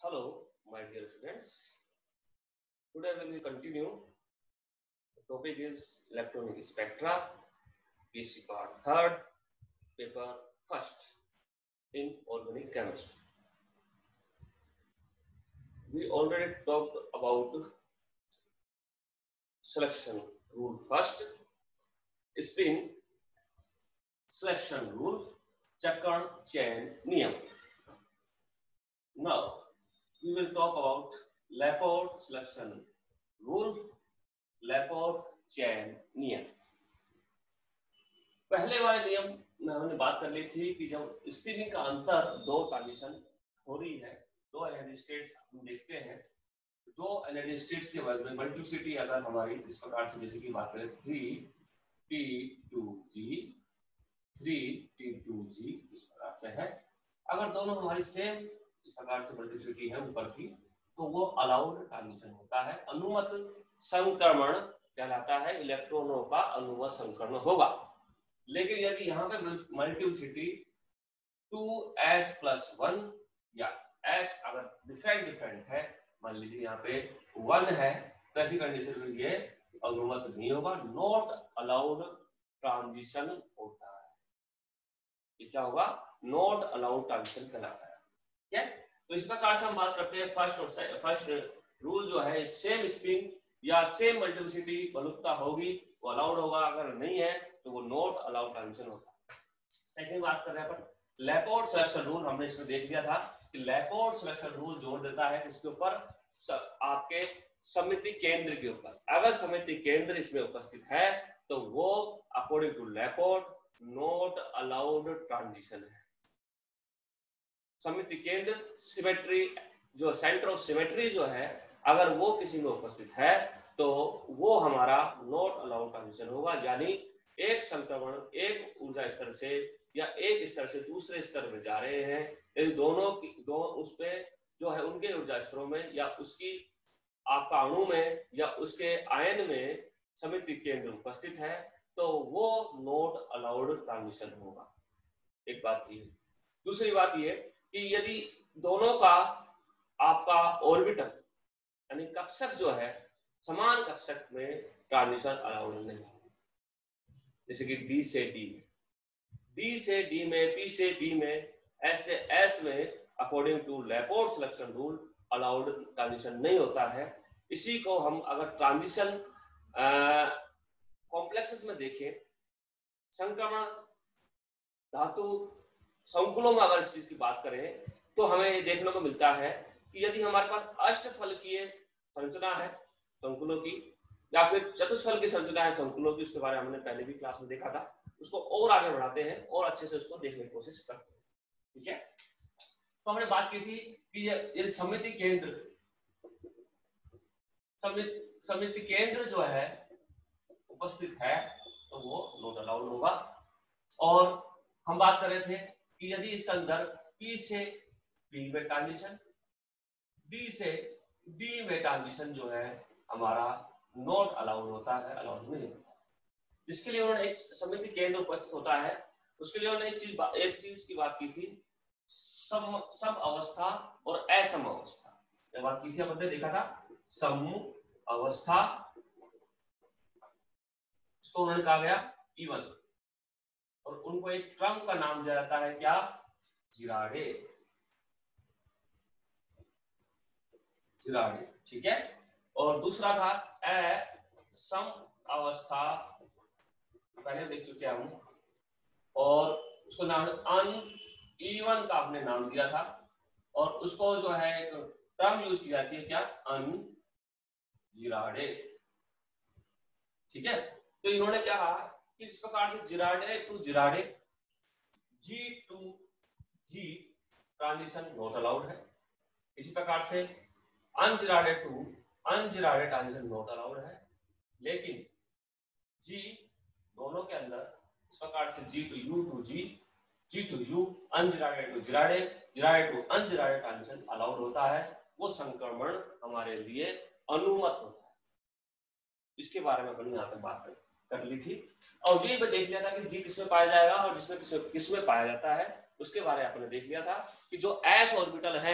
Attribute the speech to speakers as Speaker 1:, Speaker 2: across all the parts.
Speaker 1: Hello, my dear students. Today we will continue. The topic is electronic spectra, PC part third, paper first in organic chemistry. We already talked about selection rule first, spin selection rule, Chakran chain niyam. Now we will talk about Laporte selection rule, Laporte chain नियम. पहले वाले नियम में हमने बात कर ली थी कि जब स्पिनिंग का अंतर दो ट्रांजिशन हो रही है, दो एनर्जी स्टेट्स हम देखते हैं, दो एनर्जी स्टेट्स के वजह में मल्टीप्लिसिटी अगर हमारी इस प्रकार से जैसे कि बात करें 3T2G 3T2G इस प्रकार से है, अगर दोनों हमारी सेम इस प्रकार से मल्टीप्लिसिटी है ऊपर की, तो वो अलाउड ट्रांजिशन होता है, अनुमत संक्रमण कहलाता है, इलेक्ट्रॉनों का अनुमत संक्रमण होगा. लेकिन यदि यहाँ पे मल्टीप्लिसिटी 2s+1 या s अगर डिफरेंट है, मान लीजिए यहाँ पे 1 है, तो ऐसी कंडीशन में ये अनुमत नहीं होगा, नॉट अलाउड ट्रांजिशन होता है. ये क्या होगा? नॉट अलाउड ट्रांजिशन कहलाता है. ठीक है, तो इस प्रकार से हम बात करते हैं फर्स्ट रूल जो है, सेम स्पिन या सेम मल्टीप्लिसिटी बलुकता होगी वो अलाउड होगा, अगर नहीं है तो वो नॉट अलाउड ट्रांजिशन होता है. सेकंड बात कर रहे हैं अपन लैपोर्ट सिलेक्शन रूल. हमने इसमें देख लिया था कि लैपोर्ट सिलेक्शन रूल जोड़ देता है इसके ऊपर, आपके समिति केंद्र के ऊपर. अगर समिति केंद्र इसमें उपस्थित है तो वो according to Laporte not allowed transition है. समिति केंद्र सिमेट्री जो सेंटर ऑफ सिमेट्री जो है, अगर वो किसी में उपस्थित है तो वो हमारा नॉट अलाउड ट्रांजिशन होगा. यानी एक संक्रमण एक ऊर्जा स्तर से या एक स्तर से दूसरे स्तर में जा रहे हैं, यदि दोनों उस पे जो है उनके ऊर्जा स्तरों में या उसकी आपका अणु में या उसके आयन में समिति केंद्र उपस्थित है, तो वो नॉट अलाउड ट्रांजिशन होगा. एक बात ये. दूसरी बात ये कि यदि दोनों का आपका ऑर्बिटल यानी कक्षक जो है समान कक्षक में ट्रांजिशन अलाउड नहीं है, जैसे कि D से D में, D से D में, P से P में, S से S में, according to Laporte selection rule allowed transition नहीं होता है. इसी को हम अगर ट्रांजिशन कॉम्प्लेक्सेस में देखें, संक्रमण धातु संकुलों में अगर इस चीज की बात करें तो हमें ये देखने को मिलता है कि यदि हमारे पास अष्टफलकीय संरचना है संकुलों की या फिर चतुष्फल की संरचना है संकुलों की, उसके बारे में हमने पहले भी क्लास में देखा था, उसको और आगे बढ़ाते हैं और अच्छे से उसको देखने की कोशिश करते हैं. ठीक है, तो हमने बात की थी कि ये समिति केंद्र जो है उपस्थित है तो वो नॉट अलाउड होगा. और हम बात कर रहे थे कि यदि इसके अंदर P से P में ट्रांजिशन, D से D में ट्रांजिशन जो है हमारा नॉट अलाउड होता है, अलाउड नहीं होता. इसके लिए उन्होंने एक समिति केंद्र उपस्थित होता है, उसके लिए उन्होंने एक चीज की बात की थी, सम अवस्था और असम अवस्था. ये बात की थी, हमने देखा था सम अवस्था, इसको उन्होंने कहा गया इवन, और उनको एक क्रम का नाम दिया जाता है क्या? जिराडे. ठीक है. और दूसरा था सम अवस्था, पहले देख चुके हम, और उसको नाम अनइवन का आपने नाम दिया था, और उसको जो है एक टर्म यूज की जाती है क्या? अनजिराडे. ठीक है, तो इन्होंने क्या कहा कि इस प्रकार से gerade to gerade, G to G transition not allowed है. इसी प्रकार से ungerade to ungerade transition not allowed है. लेकिन G दोनों के अंदर इस प्रकार से G to U to G to U, ungerade to gerade, gerade to ungerade transition allowed होता है. वो संक्रमण हमारे लिए अनुमत होता है. इसके बारे में अपन यहाँ पे बात कर ली थी, और ये भी देख लिया था कि G किसमें पाया जाएगा और जिसमें किसमें पाया जाता है, उसके बारे में आपने देख लिया था कि जो s ऑर्बिटल हैं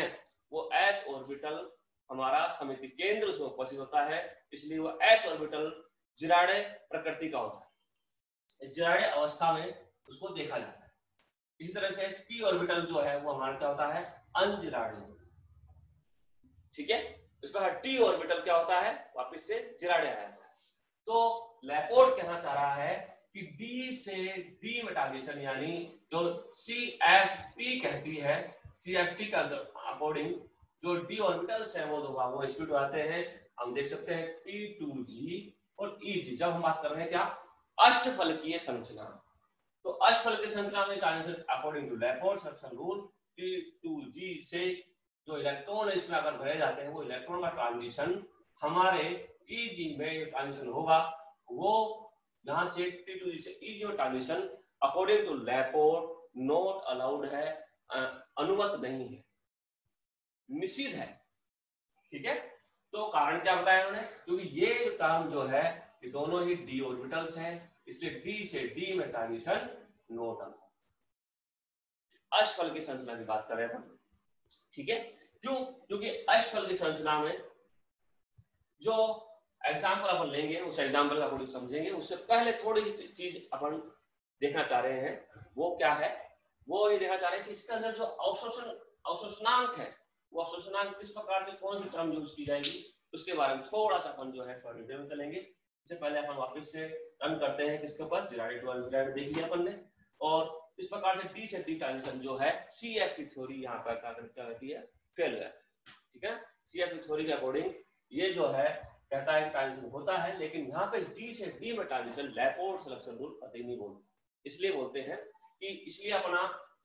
Speaker 1: वो s ऑर्बिटल हमारा समिति केंद्र उसमें उपस्थित होता है, इसलिए वो s ऑर्बिटल जिराडे प्रकृति का होता है, जिराडे अवस्था में उसको देखा जाता है। इसी तरह से p ऑर्बिटल जो है वो हमारा क्या होता है, अनजिराडे। ठीक है, इसका t ऑर्बिटल क्या होता है, वापस से जिराडे आया है। तो लैपोर्ट कहना चाह रहा है कि D से D में ट्रांजिशन, यानी जो CFT कहती है, CFT का अकॉर्डिंग जो D ऑर्बिटल्स हैं वो दो भागों में स्प्लिट होते हैं। हम देख सकते हैं T2G और EG। जब हम बात कर रहे हैं क्या, अष्टफलकीय संरचना, तो अष्टफलकीय संरचना में transition according to Laporte selection rule T2G से जो इलेक्ट्रॉन इसमें अगर भरे जाते हैं वो इलेक्ट्रॉन का ट्रांजिशन हमारे EG में ट्रांजिशन होगा, वो यहां से T2G से EG में transition according to Laporte not allowed है, अनुमत नहीं है, निषिद्ध है। ठीक है, तो कारण क्या बताया उन्होंने, क्योंकि ये टर्म जो है ये दोनों ही D ऑर्बिटल्स हैं, इसलिए D से D में ट्रांजिशन नॉट अलाउड। अष्टफल की संरचना की बात कर रहे हैं। ठीक है, क्यों, क्योंकि अष्टफल की संरचना में जो एग्जाम्पल अपन लेंगे उस एग्जाम्पल का अपन समझेंगे, उससे पहले थोड़ी सी चीज अपन देखना चाह रहे हैं। वो क्या है, वो ये देखना चाह रहे हैं कि इसके अंदर जो अवशोषणांक है, वो अवशोषणांक किस प्रकार से कौन सी टर्म यूज की जाएगी, उसके बारे में थोड़ा सा अपन जो है डिटेल में चलेंगे। इससे पहले अपन वापस से रन करते हैं किसके ऊपर, जिराडे टू अनजिराडे देख लिया अपन ने, और इस प्रकार से D से D ट्रांजिशन जो है CF की थ्योरी यहाँ पर क्या कहती है, फेल है। ठीक है, CF की थ्योरी के अकॉर्डिंग ये जो है कहता है ट्रांजिशन होता है, लेकिन यहाँ पे D से D में ट्रांजिशन लैपोर्ट सिलेक्शन रूल कतई नहीं बोलते, इसलिए बोलते हैं कि इसलिए अपना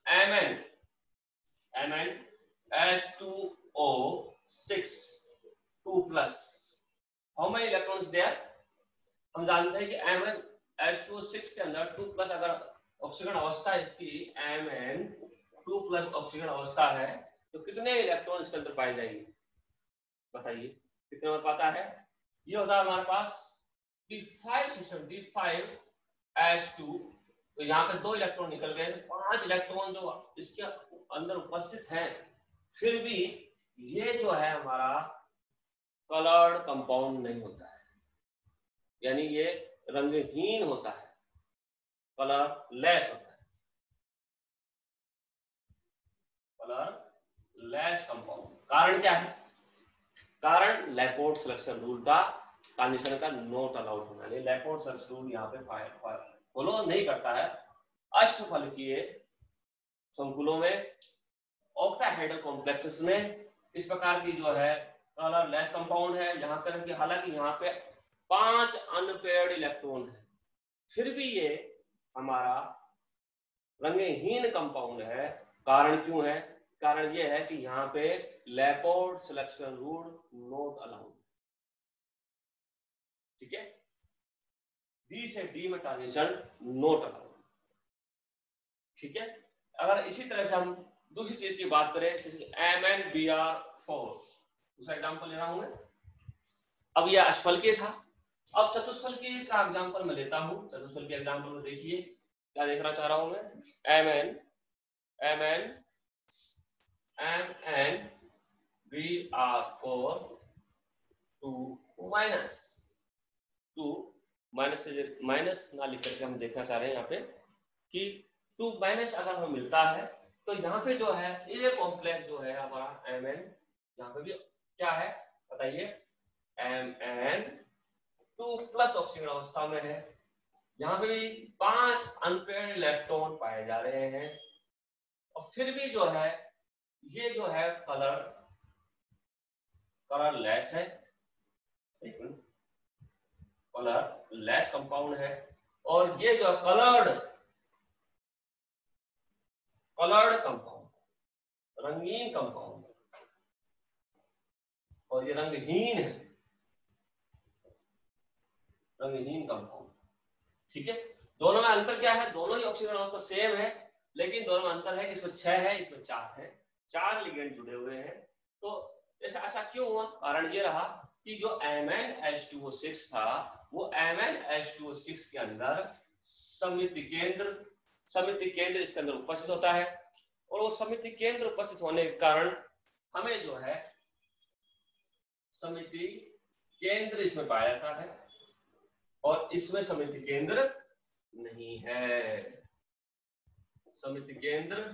Speaker 1: Mn H2O6 2+, how many electrons there, हम जानते हैं कि Mn H2O6 के अंदर 2+ अगर ऑक्सीजन अवस्था इसकी Mn 2+ ऑक्सीजन अवस्था है, तो कितने इलेक्ट्रॉन इसके अंदर पाए जाएंगे, बताइए कितने में पाता है। ये होता है हमारे पास D5 सिस्टम, D5H2, तो यहाँ पे 2 इलेक्ट्रॉन निकल गए, 5 इलेक्ट्रॉन जो इसके अंदर उपस्थित हैं, फिर भी ये जो है हमारा कलर्ड कंपाउंड नहीं होता है, यानी ये रंगहीन होता है, कलरलेस होता है, कलरलेस कंपाउंड। कारण क्या है, कारण लैपोर्ट सिलेक्शन रूल का ट्रांजिशन का नॉट अलाउड होना, लैपोर्ट सिलेक्शन रूल यहाँ पे फॉलो नहीं करता है। अष्टफलकीय संकुलों में, ऑक्टाहेड्रल कॉम्प्लेक्सेस में इस प्रकार की जो है कलरलेस कंपाउंड है, यहाँ पर कि हालांकि यहाँ पे 5 अनपेयर्ड इलेक्ट्रॉन है, फिर भी ये हमारा रंगहीन कंपाउंड है। कारण क्यों है, कारण ये है कि यहाँ पे Laporte selection rule not allowed. ठीक है, D से D में ट्रांजिशन नॉट अलाउड। ठीक है, अगर इसी तरह से हम दूसरी चीज की बात करें, MnBr4, दूसरा एग्जांपल ले रहा हूं मैं। अब यह अष्टफलकीय था, अब चतुष्फलकीय का एग्जांपल मैं लेता हूं। चतुष्फलकीय एग्जांपल में देखिए क्या देखना चाह रहा हूं मैं, MnBr4 2 माइनस ना लिख करके हम देखना चाह रहे हैं यहाँ पे कि 2- अगर हमें मिलता है तो यहाँ पे जो है ये कॉम्प्लेक्स जो है हमारा Mn, यहाँ पे भी क्या है बताइए, Mn 2+ ऑक्सीजन अवस्था में है, यहाँ पे भी 5 अनपेयर्ड इलेक्ट्रॉन पाए जा रहे हैं, और फिर भी जो है ये जो है कलरलेस है, कलरलेस कंपाउंड है, और ये जो कलर्ड कंपाउंड, रंगीन कंपाउंड, और ये रंगहीन है, रंगहीन कंपाउंड। ठीक है, दोनों में अंतर क्या है, दोनों ही ऑक्सीजन अवस्था सेम है, लेकिन दोनों में अंतर है कि इसमें 6 है, इसमें 4 है, 4 लिगेंड जुड़े हुए हैं। तो ऐसा क्यों हुआ, कारण ये रहा कि जो MnH2O6 था वो MnH2O6 के अंदर समिति केंद्र इसके अंदर उपस्थित होता है, और वो समिति केंद्र उपस्थित होने के कारण हमें जो है समिति केंद्र इसमें पाया जाता है और इसमें समिति केंद्र नहीं है। समिति केंद्र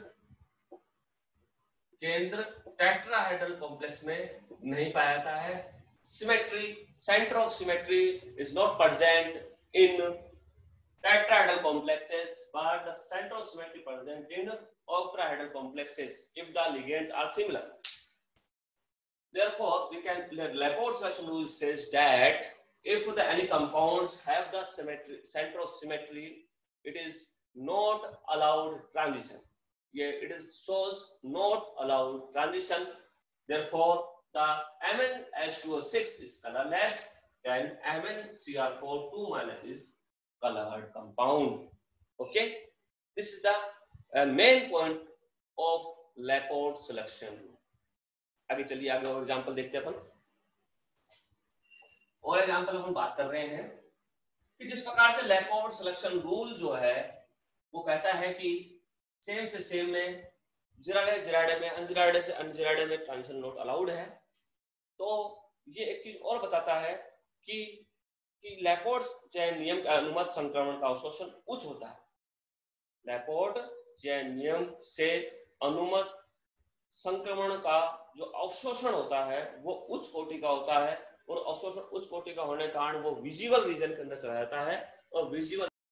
Speaker 1: टेट्राहेड्रल कॉम्प्लेक्स में नहीं पाया जाता है। Symmetry, centre of symmetry is not present in tetrahedral complexes, but the center of symmetry present in octahedral complexes if the ligands are similar. Therefore, we can Laporte selection rule says that if any compounds have the center of symmetry, it is not allowed transition. Yeah, it is shows not allowed transition. Therefore, the MnH2O6 is colorless, then MnCr4 2- is colored compound. Okay, this is the main point of Laporte selection. आगे चलिए, आगे और example देखते हैं अपन। और example अपन बात कर रहे हैं कि जिस प्रकार से Laporte selection rule जो है वो कहता है कि सेम से सेम में, जिराइडे से जिराइडे में, अनजिराइडे से अनजिराइडे में ट्रांजिशन नॉट अलाउड है। तो ये एक चीज और बताता है कि लैपोर्ट चयन नियम के अनुमत संक्रमण का अवशोषण उच्च होता है। लैपोर्ट चयन नियम से अनुमत संक्रमण का जो अवशोषण होता है वो उच्च कोटि का होता है और अवशोषण उच्च कोटि का होने के कारण वो विजिबल रीजन के अंदर चला जाता है और विजिबल